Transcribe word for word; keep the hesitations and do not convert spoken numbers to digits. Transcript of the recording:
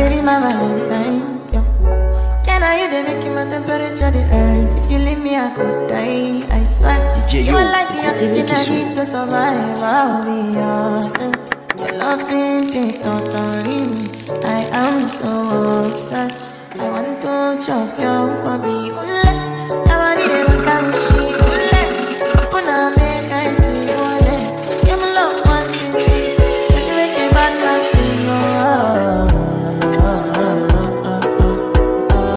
be my Valentine. Yeah. Can I you they make my temperature the rise? If you leave me, I could die. I swear. You are like the oxygen I need to survive. I'll be honest. Your love ain't it, don't leave me. I am so obsessed. I want to chop